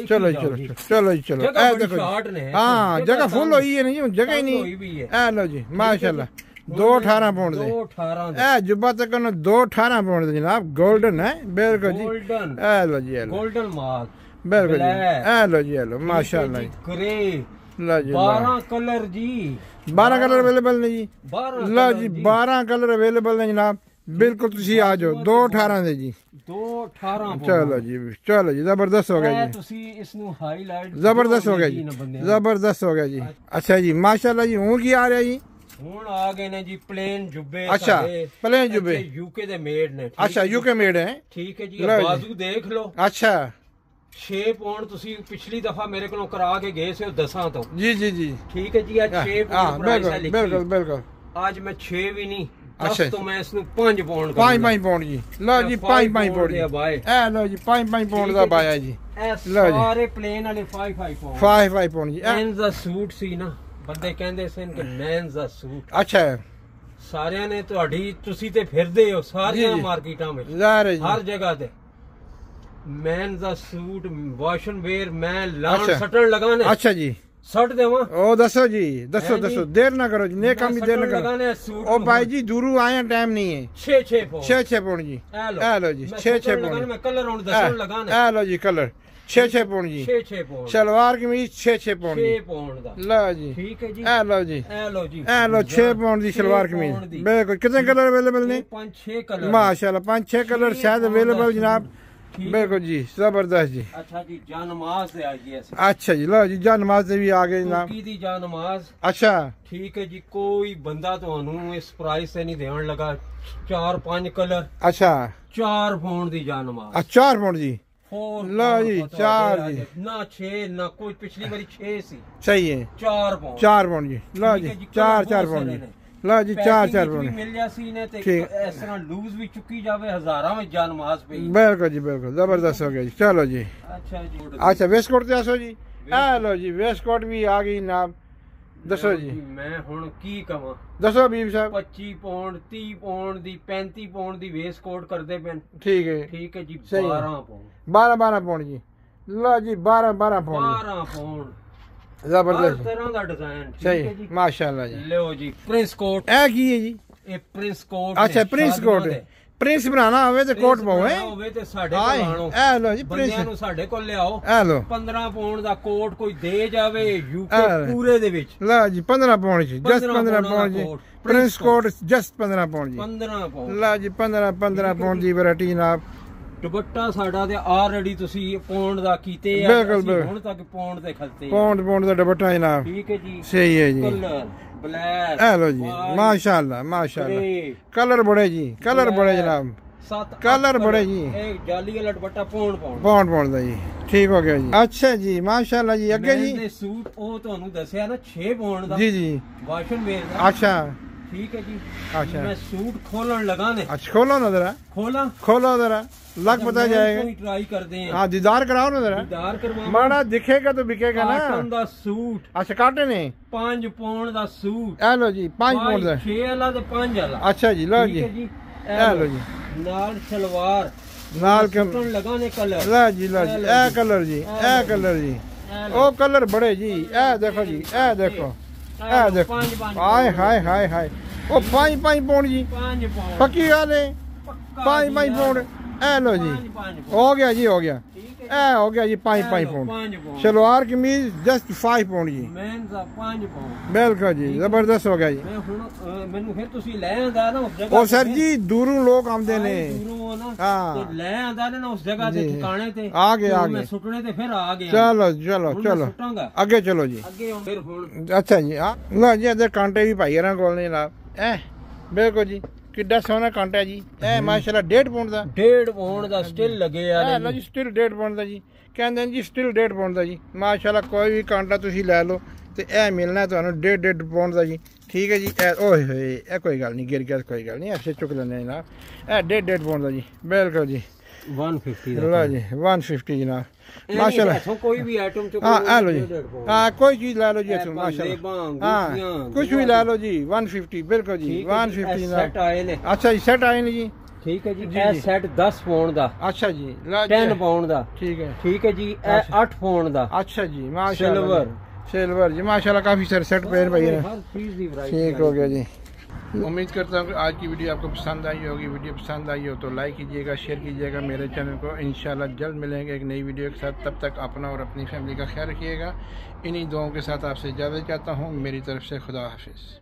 ਇਹ ਦੇਖੋ ਹਾਂ ਜਗ੍ਹਾ ਫੁੱਲ ਹੋਈ ਹੈ ਨਹੀਂ ਜਗ੍ਹਾ ਹੀ ਨਹੀਂ ਇਹ ਲਓ ਜੀ ਮਾਸ਼ਾਅੱਲਾ 2 18 ਪਾਉਂਡ ਦੇ ਇਹ ਜੁੱਬਾ ਤੱਕ 2 18 ਪਾਉਂਡ ਦੇ ਜਨਾਬ 골ਡਨ ਹੈ ਬਿਲਕੁਲ ਜੀ ਇਹ ਲਓ ਜੀ 골ਡਨ ਮਾਲ ਬਿਲਕੁਲ ਜੀ ਇਹ ਲਓ ਜੀ ਮਾਸ਼ਾਅੱਲਾ ਗ੍ਰੇ 12 ਕਲਰ ਜੀ 12 ਕਲਰ ਅਵੇਲੇਬਲ ਨੇ ਜੀ ਲਓ ਜੀ 12 ਕਲਰ ਅਵੇਲੇਬਲ ਨੇ ਜਨਾਬ ਬਿਲਕੁਲ ਤੁਸੀਂ ਆ ਜਾਓ 218 ਦੇ ਜੀ 218 ਚਲੋ ਜੀ ਜ਼ਬਰਦਸਤ ਹੋ ਗਿਆ ਜੀ ਤੁਸੀਂ ਇਸ ਨੂੰ ਹਾਈਲਾਈਟ ਜ਼ਬਰਦਸਤ ਹੋ ਗਿਆ ਜੀ ਜ਼ਬਰਦਸਤ ਹੋ ਗਿਆ ਜੀ ਅੱਛਾ ਜੀ ਮਾਸ਼ਾਅੱਲਾ ਜੀ ਹੁਣ ਕੀ ਆ ਰਿਹਾ ਜੀ ਹੁਣ ਆ ਗਏ ਨੇ ਜੀ ਪਲੇਨ ਜੁੱਬੇ ਅੱਛਾ ਪਲੇਨ ਜੁੱਬੇ ਯੂਕੇ ਦੇ ਮੇਡ ਨੇ ਅੱਛਾ ਯੂਕੇ ਮੇਡ ਹੈ ਠੀਕ ਹੈ ਜੀ ਬਾਜ਼ੂ ਦੇਖ ਲਓ ਅੱਛਾ 6 ਪਾਉਂਡ ਤੁਸੀਂ ਪਿਛਲੀ ਦਫਾ ਮੇਰੇ ਕੋਲੋਂ ਕਰਾ ਕੇ ਗਏ ਸੀ 10 ਤੋਂ ਜੀ ਠੀਕ ਹੈ ਜੀ ਅੱਜ 6 ਪਾਉਂਡ ਪ੍ਰਾਈਸ ਹੈ ਬਿਲਕੁਲ ਅੱਜ ਮੈਂ 6 ਵੀ ਨਹੀਂ 10 ਤੋਂ ਮੈਂ ਇਸ ਨੂੰ 5 ਪਾਉਂਡ 5 ਪਾਉਂਡ ਜੀ ਲਓ ਜੀ 5 ਪਾਉਂਡ ਜੀ ਇਹ ਲਓ ਜੀ 5 ਪਾਉਂਡ ਦਾ ਬਾਇਆ ਜੀ ਸਾਰੇ ਪਲੇਨ ਵਾਲੇ 5 ਪਾਉਂਡ ਜੀ ਮੈਨਸ ਦਾ ਸੂਟ ਸੀ ਨਾ ਬੰਦੇ ਕਹਿੰਦੇ ਸਨ ਕਿ ਮੈਨਸ ਦਾ ਸੂਟ ਅੱਛਾ ਸਾਰਿਆਂ ਨੇ ਤੁਹਾਡੀ ਤੁਸੀਂ ਤੇ ਫਿਰਦੇ ਹੋ ਸਾਰੀਆਂ ਮਾਰਕੀਟਾਂ ਵਿੱਚ ਹਰ ਜਗ੍ਹਾ ਤੇ ਮੈਨਸ ਦਾ ਸੂਟ ਵਾਸ਼ਨ ਵੇਅਰ ਮੈਂ ਲਾਉਣ ਸਟਣ ਲਗਾਣੇ ਅੱਛਾ ਜੀ ਸੱਟ ਦੇਵਾਂ ਉਹ ਦੱਸੋ ਜੀ ਦੱਸੋ ਦੇਰ ਨਾ ਕਰੋ ਜੀ ਨੇ ਕੰਮ ਦੇਰ ਨਾ ਕਰੋ ਉਹ ਭਾਈ ਜੀ ਦੂਰੋਂ ਆਇਆ ਟਾਈਮ ਨਹੀਂ ਹੈ 6 ਪਾਉਂਡ ਜੀ ਇਹ ਲਓ ਜੀ 6 ਪਾਉਂਡ ਮੈਂ ਕਲਰ ਹੁਣ ਦੱਸਣ ਲਗਾਣੇ ਇਹ ਲਓ ਜੀ ਕਲਰ 6 ਪਾਉਂਡ ਜੀ 6 pound salwar kameez 6 pound 6 pound ਦਾ ਲਓ ਜੀ ਠੀਕ ਹੈ ਜੀ ਇਹ ਲਓ ਜੀ ਇਹ ਲਓ 6 ਪਾਉਂਡ ਦੀ ਸਲਵਾਰ ਕਮੀਜ਼ ਬਿਲਕੁਲ ਕਿੰਨੇ ਕਲਰ ਅਵੇਲੇਬਲ ਨੇ 5-6 ਕਲਰ ਮਾਸ਼ਾਅੱਲਾ 5-6 ਕਲਰ ਸ਼ਾਇਦ ਅਵੇਲੇਬਲ जनाब बिल्कुल जी जबरदस्त जी अच्छा जी जान नमाज से आ गई अच्छा जी लो जी जान नमाज से भी आ गए जनाब की जान नमाज अच्छा ठीक है जी कोई बंदा ਤੁਹਾਨੂੰ ਇਸ ਪ੍ਰਾਈਸ ਤੇ ਨਹੀਂ ਦੇਣ ਲਗਾ 4-5 ਕਲਰ अच्छा 4 ਪਾਉਂਡ ਦੀ ਜਾਨ ਨਮਾਜ਼ 4 ਪਾਉਂਡ जी लो जी 4 जी ना 6 ना कोई पिछली बारी 6 सी सही है 4 पाउंड 4 पाउंड जी लो जी 4 पाउंड जी लो जी 4 पाउंड मिल जासी ने ते इस तरह लूज भी चुकी जावे हजारां में जान नमाज पे बिल्कुल जी बिल्कुल जबरदस्त हो गया जी चलो जी अच्छा जी अच्छा वेस्ट कोट ते आसो जी ए लो जी वेस्ट कोट भी आ गई जनाब दसो जी मैं हुन की कहां दसो बीब साहब 25 पाउंड 30 पाउंड दी 35 पाउंड दी वेस्ट कोट करदे पेन ठीक है जी 12 पाउंड 12 पाउंड जी लो जी 12 पाउंड 12 पाउंड जबरदस्त तरह ਦਾ ਡਿਜ਼ਾਈਨ ਸਹੀ ਹੈ ਜੀ ਮਾਸ਼ਾਅੱਲਾ ਜੀ ਲਿਓ ਜੀ ਪ੍ਰਿੰਸ ਕੋਟ ਇਹ ਕੀ ਹੈ ਜੀ ਇਹ ਪ੍ਰਿੰਸ ਕੋਟ ਅੱਛਾ ਪ੍ਰਿੰਸ ਕੋਟ ਪ੍ਰਿੰਸ ਬਣਾਉਣਾ ਹੋਵੇ ਤੇ ਕੋਟ ਪਾਵੇ ਹੋਵੇ ਤੇ ਸਾਡੇ ਕੋਲ ਆਣੋ ਇਹ ਲੋ ਜੀ ਪ੍ਰਿੰਸ ਨੂੰ ਸਾਡੇ ਕੋਲ ਲਿਆਓ ਇਹ ਲੋ 15 ਪਾਉਂਡ ਦਾ ਕੋਟ ਕੋਈ ਦੇ ਜਾਵੇ ਯੂਕੇ ਪੂਰੇ ਦੇ ਵਿੱਚ ਲਓ ਜੀ 15 ਪਾਉਂਡ ਜੀ ਜਸਟ 15 ਪਾਉਂਡ ਜੀ ਪ੍ਰਿੰਸ ਕੋਟ ਜਸਟ 15 ਪਾਉਂਡ ਜੀ 15 ਪਾਉਂਡ ਲਓ ਜੀ 15 ਪਾਉਂਡ ਦੀ ਵੈਰਾਈਟੀ ਨਾਲ ਦੁਪੱਟਾ ਸਾਡਾ ਤੇ ਆਲਰੇਡੀ ਤੁਸੀਂ ਪਾਉਂਡ ਦਾ ਕੀਤੇ ਆ ਹੁਣ ਤੱਕ ਪਾਉਂਡ ਤੇ ਖਲਤੇ ਪਾਉਂਡ ਦਾ ਦੁਪੱਟਾ ਜਨਾਬ ਠੀਕ ਹੈ ਜੀ ਸਹੀ ਹੈ ਜੀ ਕਲਰ ਬਲੈਕ ਇਹ ਲੋ ਜੀ ਮਾਸ਼ਾਅੱਲਾ ਕਲਰ ਬੜੇ ਜੀ ਕਲਰ ਬੜੇ ਜਨਾਬ ਕਲਰ ਬੜੇ ਜੀ ਇਹ ਜਾਲੀ ਵਾਲਾ ਦੁਪੱਟਾ ਪਾਉਂਡ ਦਾ ਜੀ ਠੀਕ ਹੋ ਗਿਆ ਜੀ ਅੱਛਾ ਜੀ ਮਾਸ਼ਾਅੱਲਾ ਜੀ ਅੱਗੇ ਜੀ ਇਹ ਸੂਟ ਉਹ ਤੁਹਾਨੂੰ ਦੱਸਿਆ ਨਾ 6 ਪਾਉਂਡ ਦਾ ਜੀ ਵਾਸ਼ਨ ਵੇਅਰ ਦਾ ਅੱਛਾ ठीक है जी अच्छा मैं सूट खोलन लगा ने अच्छा खोलो ना जरा खोलो जरा लग पता जाएगा ट्राई करते हैं हाँ दीदार कराओ ना जरा दीदार करवा माड़ा दिखेगा तो बिकेगा ना काटन दा सूट अच्छा काटे ने 5 पाउंड दा सूट ए लो जी 5 पाउंड दा 6 वाला ते 5 वाला अच्छा जी लो जी ए लो जी नाल सलवार नाल कटन लगाने कलर ला जी ए कलर जी ओ कलर बड़े जी ए देखो जी ए देखो हाय हाय हाय हाय ओ 5 पाउंड जी 5 पाउंड पक्की गल है 5 पाउंड ए लो जी हो गया जी हो गया ए हो गया जी 5 pound salwar kameez just 5 pound जी मेंस 5 पाउंड बिल्कुल जी जबरदस्त हो गया जी मैं हुन मेनू फिर तुसी ले आंदा ना उस जगह ओ सर जी दूरों लोग आंदे ने दूरों ना हां ले आंदा ना उस जगह ते ठिकाने ते आ गए मैं सुटने ते फिर आ गया चलो आगे चलो जी आगे फिर हुन अच्छा जी हां लो जी इधर कांटे भी भाईयां कोल ने जनाब बिल्कुल जी किड्डा सोना कांटा जी माशाल्लाह 1.5 पाउंड दा 1.5 पाउंड दा स्टिल लगे यार लो जी स्टिल 1.5 पाउंड दा जी कहंदे जी स्टिल 1.5 पाउंड दा जी माशाल्लाह कोई भी कांटा तुसी ले लो ते मिलना तुहानू 1.5 पाउंड दा जी ठीक है जी ओए होए कोई गल नहीं गिर गया कोई गल नहीं ऐसे चुक लेने ना 1.5 पाउंड दा जी बिल्कुल जी 150 लो जी 150 जनाब माशाल्लाह कोई भी आइटम चुक लो जी कोई चीज ला लो जी माशाल्लाह कुछ भी ला लो जी 150 बिल्कुल जी 150 सेट आए ने अच्छा जी सेट आए ने जी ठीक है जी ये सेट 10 पाउंड दा अच्छा जी 10 पाउंड दा ठीक है जी ये 8 पाउंड दा अच्छा जी माशाल्लाह सिल्वर जी माशाल्लाह काफी सारे सेट पे भाई ठीक हो गया जी उम्मीद करता हूँ कि आज की वीडियो आपको पसंद आई होगी। वीडियो पसंद आई हो तो लाइक कीजिएगा, शेयर कीजिएगा मेरे चैनल को। इंशाल्लाह जल्द मिलेंगे एक नई वीडियो के साथ। तब तक अपना और अपनी फैमिली का ख्याल रखिएगा। इन्हीं दुआओं के साथ आपसे इजाज़त चाहता हूँ। मेरी तरफ से खुदा हाफिज़।